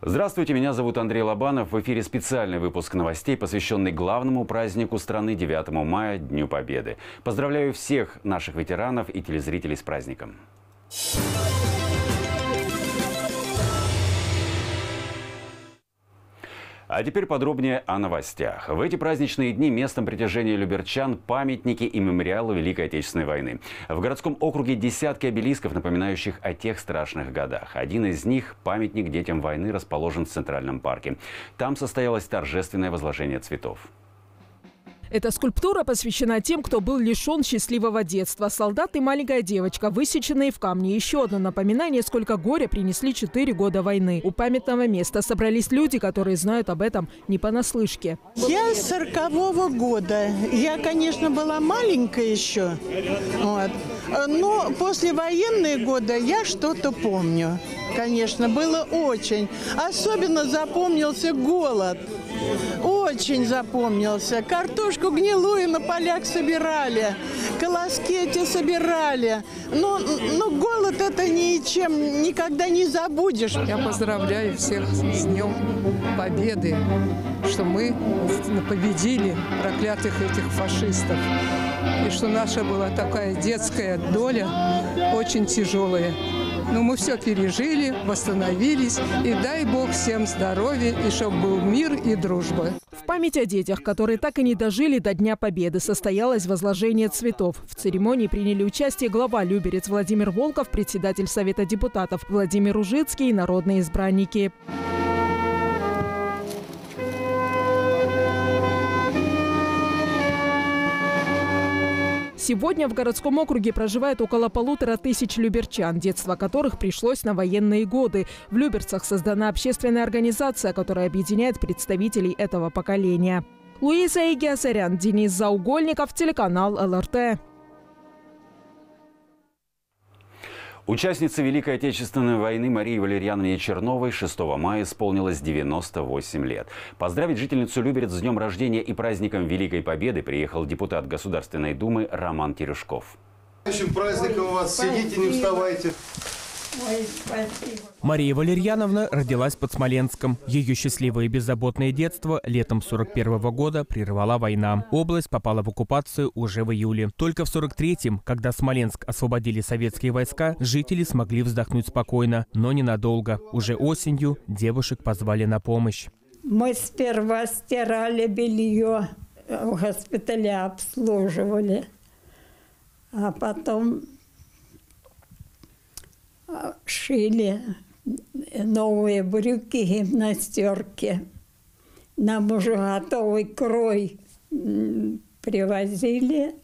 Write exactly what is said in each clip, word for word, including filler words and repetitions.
Здравствуйте, меня зовут Андрей Лобанов. В эфире специальный выпуск новостей, посвященный главному празднику страны девятому мая, Дню Победы. Поздравляю всех наших ветеранов и телезрителей с праздником. А теперь подробнее о новостях. В эти праздничные дни местом притяжения люберчан памятники и мемориалы Великой Отечественной войны. В городском округе десятки обелисков, напоминающих о тех страшных годах. Один из них, памятник детям войны, расположен в Центральном парке. Там состоялось торжественное возложение цветов. Эта скульптура посвящена тем, кто был лишен счастливого детства. Солдат и маленькая девочка, высеченные в камне. Еще одно напоминание, сколько горя принесли четыре года войны. У памятного места собрались люди, которые знают об этом не понаслышке. Я сорокового года. Я, конечно, была маленькая еще. Вот. Но послевоенные годы я что-то помню. Конечно, было очень. Особенно запомнился голод. Очень запомнился. Картошку гнилую на полях собирали, колоски эти собирали. Но, но голод это ничем никогда не забудешь. Я поздравляю всех с Днем Победы, что мы победили проклятых этих фашистов. И что наша была такая детская доля, очень тяжелая. Но мы все пережили, восстановились. И дай Бог всем здоровья, и чтобы был мир и дружба. В память о детях, которые так и не дожили до Дня Победы, состоялось возложение цветов. В церемонии приняли участие глава Люберец Владимир Волков, председатель Совета депутатов Владимир Ужицкий и народные избранники. Сегодня в городском округе проживает около полутора тысяч люберчан, детство которых пришлось на военные годы. В Люберцах создана общественная организация, которая объединяет представителей этого поколения. Луиза Игиасарян, Денис Заугольников, телеканал эл эр тэ. Участнице Великой Отечественной войны Марии Валерьяновне Черновой шестого мая исполнилось девяносто восемь лет. Поздравить жительницу Люберец с днем рождения и праздником Великой Победы приехал депутат Государственной Думы Роман Терешков. С праздником у вас. Сидите, не вставайте. Ой, спасибо. Мария Валерьяновна родилась под Смоленском. Ее счастливое и беззаботное детство летом сорок первого года прервала война. Область попала в оккупацию уже в июле. Только в сорок третьем, когда Смоленск освободили советские войска, жители смогли вздохнуть спокойно, но ненадолго. Уже осенью девушек позвали на помощь. Мы сперва стирали белье, в госпитале обслуживали, а потом шили новые брюки, гимнастерки. Нам уже готовый крой привозили,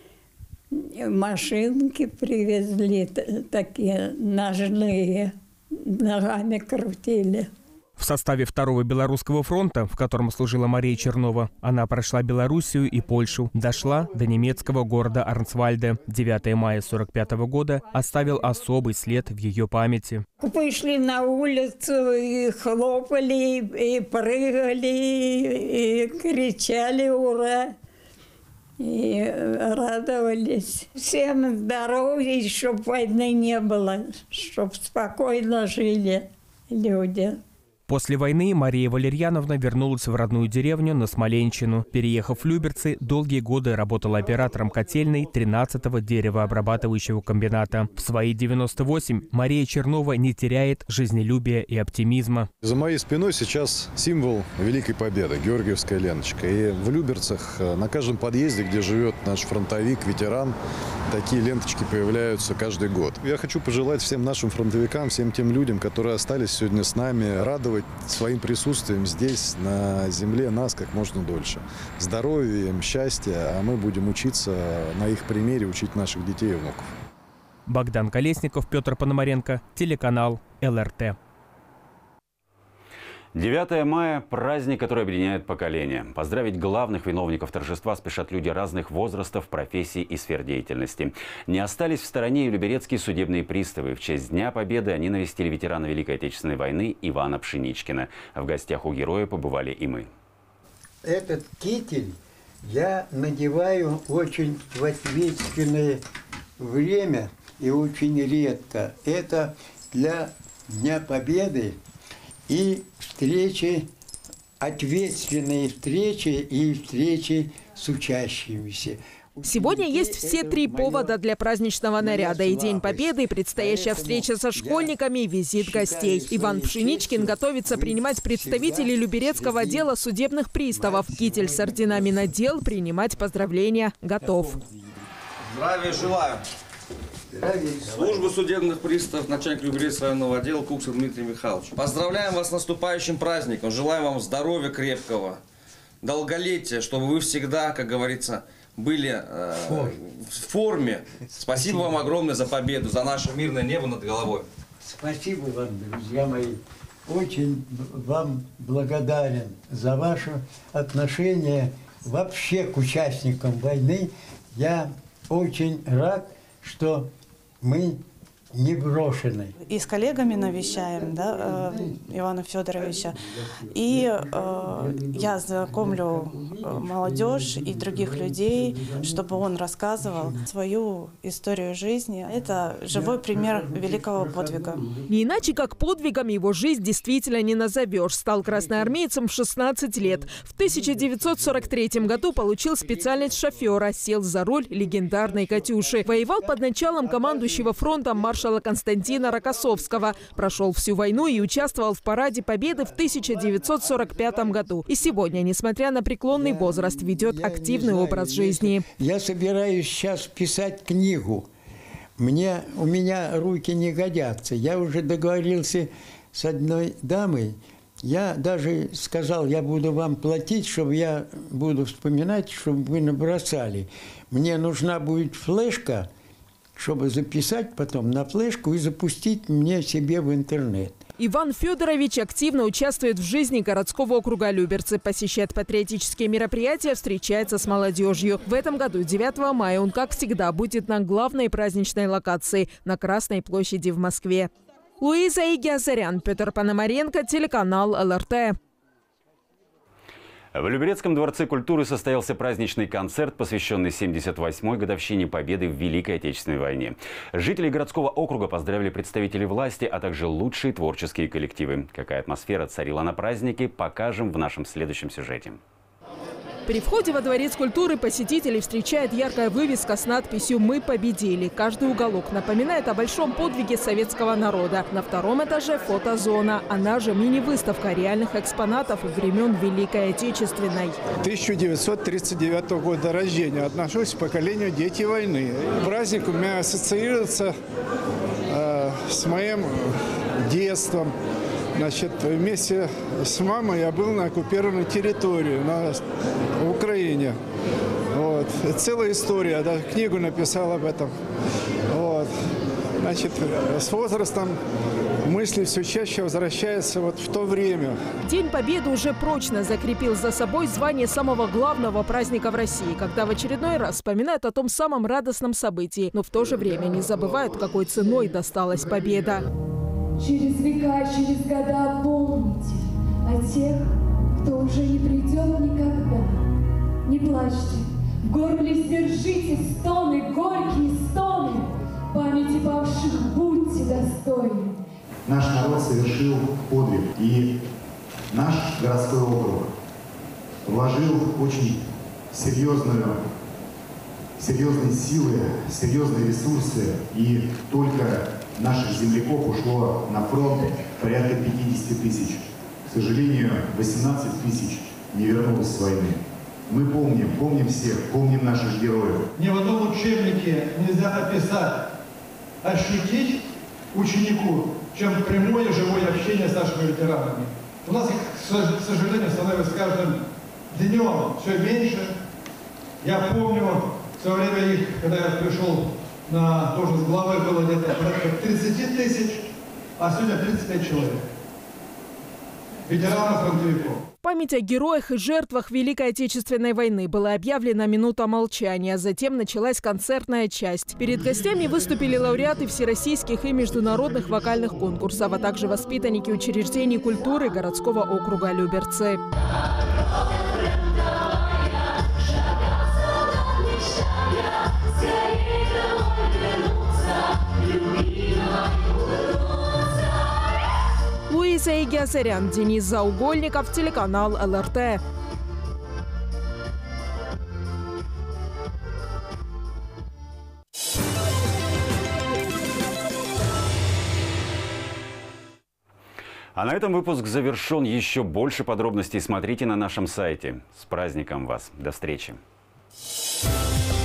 машинки привезли такие ножные, ногами крутили. В составе второго Белорусского фронта, в котором служила Мария Чернова, она прошла Белоруссию и Польшу, дошла до немецкого города Арнсвальде. девятое мая сорок пятого года оставил особый след в ее памяти. Вышли на улицу и хлопали, и прыгали, и кричали «Ура!» и радовались. Всем здоровья, чтобы войны не было, чтобы спокойно жили люди. После войны Мария Валерьяновна вернулась в родную деревню на Смоленщину. Переехав в Люберцы, долгие годы работала оператором котельной тринадцатого деревообрабатывающего комбината. В свои девяносто восемь Мария Чернова не теряет жизнелюбия и оптимизма. За моей спиной сейчас символ Великой Победы, Георгиевская ленточка. И в Люберцах на каждом подъезде, где живет наш фронтовик, ветеран, такие ленточки появляются каждый год. Я хочу пожелать всем нашим фронтовикам, всем тем людям, которые остались сегодня с нами, радовать своим присутствием здесь, на земле, нас как можно дольше. Здоровья им, счастья, а мы будем учиться на их примере, учить наших детей и внуков. Богдан Колесников, Петр Пономаренко, телеканал эл эр тэ. девятое мая – праздник, который объединяет поколения. Поздравить главных виновников торжества спешат люди разных возрастов, профессий и сфер деятельности. Не остались в стороне и люберецкие судебные приставы. В честь Дня Победы они навестили ветерана Великой Отечественной войны Ивана Пшеничкина. В гостях у героя побывали и мы. Этот китель я надеваю очень в ответственное время и очень редко. Это для Дня Победы и встречи, ответственные встречи и встречи с учащимися. Сегодня есть все три повода для праздничного наряда. И День Победы, и предстоящая встреча со школьниками, и визит гостей. Иван Пшеничкин готовится принимать представителей Люберецкого отдела судебных приставов. Китель с орденами надел, принимать поздравления готов. Здравия желаю. Службу судебных приставов, начальник Люберецкого районного отдела Кукса Дмитрий Михайлович. Поздравляем вас с наступающим праздником. Желаем вам здоровья крепкого, долголетия, чтобы вы всегда, как говорится, были э, в форме. Спасибо вам огромное за победу, за наше мирное небо над головой. Спасибо вам, друзья мои. Очень вам благодарен за ваше отношение вообще к участникам войны. Я очень рад, что мы не брошены. И с коллегами навещаем, да, э, Ивана Федоровича. И э, я знакомлю молодежь и других людей, чтобы он рассказывал свою историю жизни. Это живой пример великого подвига. Не иначе, как подвигом его жизнь действительно не назовешь. Стал красноармейцем в шестнадцать лет. В тысяча девятьсот сорок третьем году получил специальность шофера, сел за руль легендарной «Катюши». Воевал под началом командующего фронтом маршала Константина Рокоссовского. Прошел всю войну и участвовал в параде Победы в тысяча девятьсот сорок пятом году. И сегодня, несмотря на преклонный возраст, ведет активный образ жизни. Я собираюсь сейчас писать книгу. Мне, у меня руки не годятся. Я уже договорился с одной дамой. Я даже сказал, я буду вам платить, чтобы я буду вспоминать, чтобы вы набросали. Мне нужна будет флешка, чтобы записать потом на флешку и запустить мне себе в интернет. Иван Федорович активно участвует в жизни городского округа Люберцы, посещает патриотические мероприятия, встречается с молодежью. В этом году, девятого мая, он, как всегда, будет на главной праздничной локации – на Красной площади в Москве. Луиза Игиазарян, Петр Пономаренко, телеканал эл эр тэ. В Люберецком дворце культуры состоялся праздничный концерт, посвященный семьдесят восьмой годовщине победы в Великой Отечественной войне. Жители городского округа поздравили представителей власти, а также лучшие творческие коллективы. Какая атмосфера царила на празднике, покажем в нашем следующем сюжете. При входе во Дворец культуры посетителей встречает яркая вывеска с надписью «Мы победили». Каждый уголок напоминает о большом подвиге советского народа. На втором этаже фотозона, она же мини-выставка реальных экспонатов времен Великой Отечественной. тысяча девятьсот тридцать девятого года рождения. Отношусь к поколению «Дети войны». Праздник у меня ассоциируется э, с моим детством. Значит, вместе с мамой я был на оккупированной территории, на в Украине. Вот. Целая история, даже книгу написал об этом. Вот. Значит, с возрастом мысли все чаще возвращаются вот в то время. День Победы уже прочно закрепил за собой звание самого главного праздника в России, когда в очередной раз вспоминают о том самом радостном событии, но в то же время не забывают, какой ценой досталась победа. Через века, через года помните о тех, кто уже не придет никогда. Не плачьте, в горле сдержите стоны, горькие стоны. Памяти павших будьте достойны. Наш народ совершил подвиг, и наш городской округ вложил очень серьезную, серьезные силы, серьезные ресурсы, и только наших земляков ушло на фронт порядка пятидесяти тысяч. К сожалению, восемнадцать тысяч не вернулось с войны. Мы помним, помним всех, помним наших героев. Ни в одном учебнике нельзя описать, ощутить ученику, чем прямое живое общение с нашими ветеранами. У нас, к сожалению, становится с каждым днем все меньше. Я помню, в свое время их, когда я пришел на должность главы, было где-то порядка тридцать тысяч, а сегодня тридцать пять человек. Ветеранов, фронтовиков. Память о героях и жертвах Великой Отечественной войны была объявлена минута молчания. Затем началась концертная часть. Перед гостями выступили лауреаты всероссийских и международных вокальных конкурсов, а также воспитанники учреждений культуры городского округа Люберцы. Луиза Анастасия Игиасарян, Денис Заугольников, телеканал эл эр тэ. А на этом выпуск завершен. Еще больше подробностей смотрите на нашем сайте. С праздником вас. До встречи.